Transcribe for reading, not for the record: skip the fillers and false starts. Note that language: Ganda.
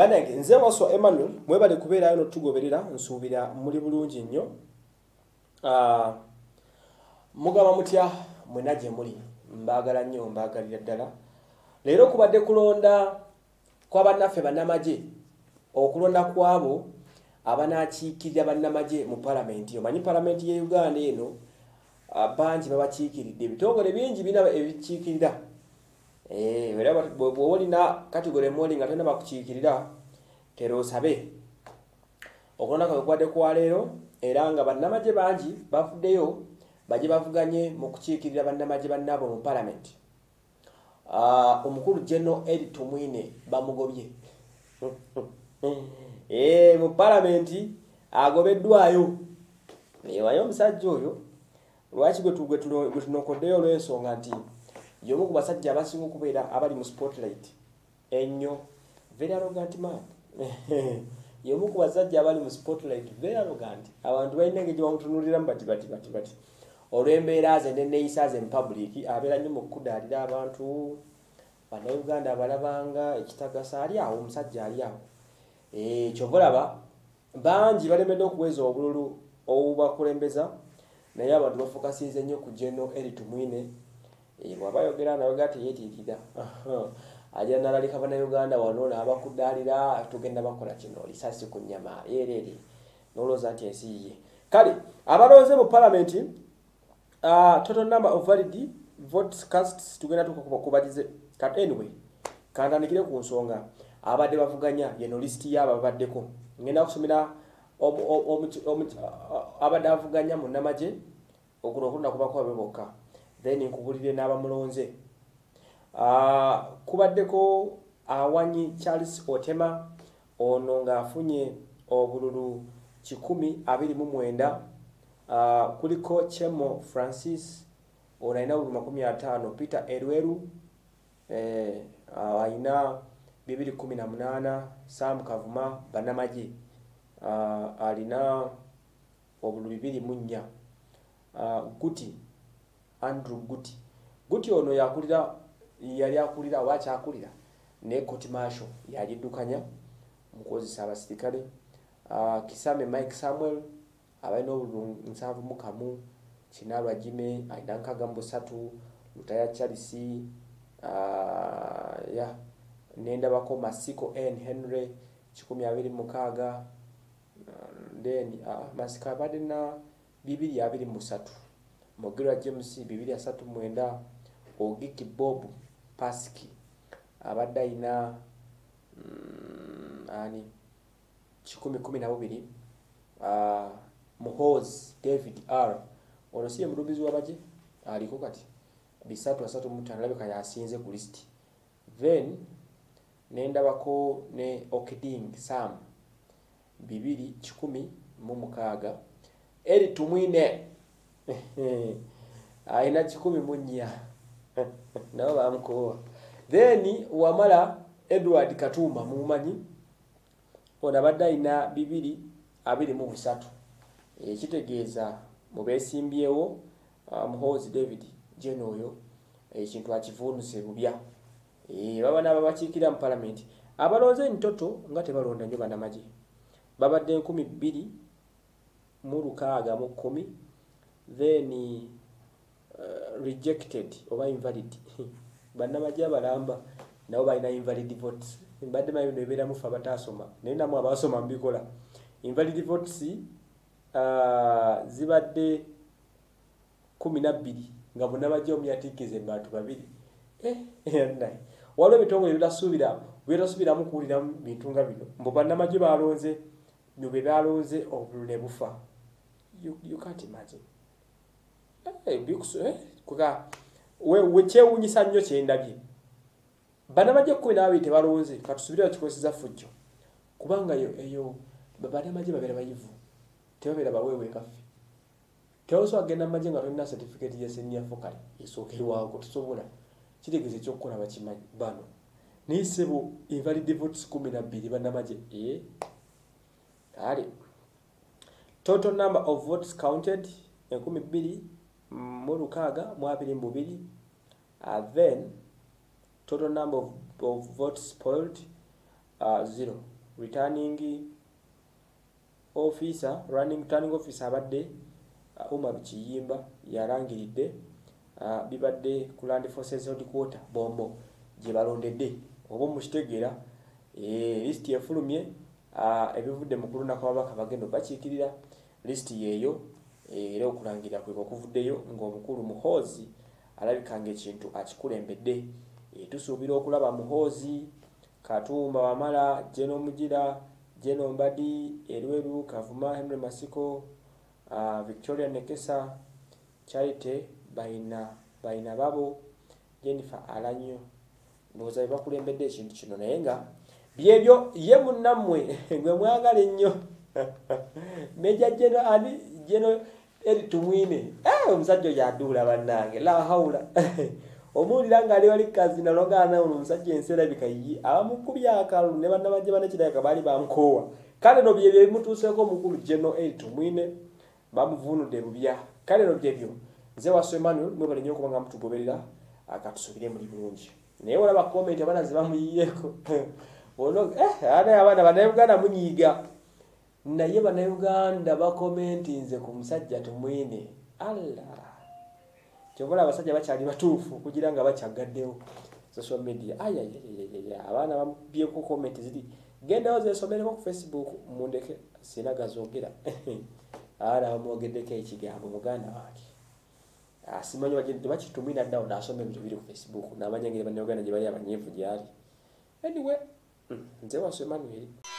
banage nze waso Emmanuel mwebale kubeerayo notugoberera nsuubira muri bulungi nnyo. Mugaba mutya mwena gye muli mbagala nnyo mbagalira ddala. Leero kubadde kulonda kwa bannaffe bannamagye okulonda kwabo abanakiikirira bannamagye mu palamenti. Omanyi palamenti ye Uganda eno bangi babakiikiridde ebitongole bingi bina ebikiikirira. Bw'olina kategori emmoli nga tonna bakukiikirira tero osabe okulonda kwa kubadde kwa leero era nga bannamagye bangi bavuddeyo baje bavuganye mu kukiikirira bannamagye bannabo mu palamenti. Omukulu General Elly Tumwine bamugobye mu palamenti agobedwayo. Wayo omusajja oyo lwaki gwe tunokoddeyo olw'ensonga nti y'omu ku basajja abasinga okubeera abali mu spotlight ennyo. Very arrogant man. Y'omu ku basajja abali mu spotlight very arrogant. Abantu balina engeri gye bamutunuuliramu bati olw'embeera ze n'enneeyisa ze mu public abeera nnyo mu kudaalira abantu bannayuganda abalabanga ekitagasa ali awo omusajja ali awo. Kyova olaba bangi balemedde okuweza obululu obubakulembeza naye abantu bafokasize nnyo ku General Elly Tumwine. Bw'aba ayogera nayoga teyeetiikira ajja n'alalika bannayuganda wano n'abakudaalira tugenda bakola kino lisasi ku nnyama yereere n'olowooza nti ensi yiye. Kale abalonze mu palamenti total number of valid votes cast tugenda tukubagize. But anyway kantandikire ku nsonga abadde bavuganya yeno list y'abo babaddeko. Ngenda kusomera abadde avuganya mu nnamagye okulonda kubako bokka then nkubulire n'abamulonze. Kubaddeko Awanyi Charles Otema ono ng'afunye obululu 129. Kuliko Chemo Francis ono alina obululu 50. Peter Erweru alina 218. Sam Kavuma bannamagye alina obululu 24. Guti Andrew Guti ono yali akulira wakyakulira ne Court Marshal yagiddukanya mukozesa abasirikale. Kisame Mike Samuel abalina obululu 71. Kinalwa Jime alina 63. Lutaya Charles nendabako Masiko N Henry 26. Then Masika abadde na 223. Mogirwa James 239. Ogiki Bob Paski abadde alina 12. Muhozi David R ono siye mulubizi w'abagye aliko kati 335 alabika yasinze ku list. Then nendabako ne Okiding Sam 216. Elly Tumwine aina 14 nabo bamukowa. Then wamala Edward Katumba mumanyi ono abadde alina 223. Ekitegeeza mu beesimbyewo Muhozi David Jeno oyo ekintu akivuunuse bubya. Baba n'ababakiikira mu palamenti abalonze ntoto nga tebalonda nnyo bannamagye babadde 2,610. Then rejected oba invalid bannamagye abalamba nabo balina invalid votes. Mbadde mayo nebeera mufa bataasoma naye namwe abasoma mbikola. Invalid votes zibadde 12 nga bannamagye omu yatikize bantu 2. Waliwo ebitongole byetasuubiramu kuwuliramu bintu nga bino mbu bannamagye balonze nyobe balonze obululu ne bufa. You can't imagine. Wekyewuunyisa nnyo kyendabye bannamagye 12 tebalonze katusuubire bakikozesa fujjo kubanga eyo bannamagye babeera bayivu tebabeera baweewe kaffe. Tewasobola kugenda mu magye nga tolina certificate ya senior fokale esookerwako tusobola kitegeeza ekyokukola bakimanyi bano naye sebo invalid votes 12 bannamagye. Kale total number of votes counted 12,622. Then total number of votes spoiled 0. returning officer abadde Umar Kiyimba yalangiridde bibadde ku Land Forces Headquarters Bombo gye balondedde oba mukitegeera list efulumye ebivudde mu kulonda kw'ababaka bagenda okubakikirira list yeeyo era okulangira kwe okuvuddeyo ng'omukulu Muhoozi alabika ng'ekintu akikulembedde tusuubira okulaba Muhoozi Katumba Wamala Jeno Mugira Jeno Mbadi Erweru Kavuma Henry Masiko Victoria Nekesa Charity Baina Babo Jennifer Alanyo ndowooza bakulembedde ekintu kino naye nga byebyo ye munnammwe gwe mwagala ennyo Meja Jeno Elly Tumwine omusajja yaduula bannange la haula omuwulira ng'ali wali kazina olwogaana ono omusajja ensi erabika ye abamukubya akalu ne bannabajje banekirabika baali bamukoowa kale no byebyo bimutuuseeko omukulu Jeno Elly Tumwine bamuvuunudde bubya kale no byebyo nze Wasso Emmanuel mwebale nnyo okuba nga mutugoberera akatusubire muli bulungi naye olaba komenti abaana ze bamuyiyeeko abaana bannayuganda munyiiga naye bannayuganda bakomentinze ku musajja Tumwine Allah kyobola abasajja bakyali batuufu kugira nga bakyagaddewo social media abaana bamubyeko comment ziri gendawo zesomereko ku Facebook mundeke sina gazogera abaana bamwogeddeko ekigambo muganda wange simanyi bagende bakitumwina addawo n'asoma ebintu biri ku Facebook n'amanya ngeri bannayuganda gye bali abanyiivu gyali anyway nze Wasso Emmanuel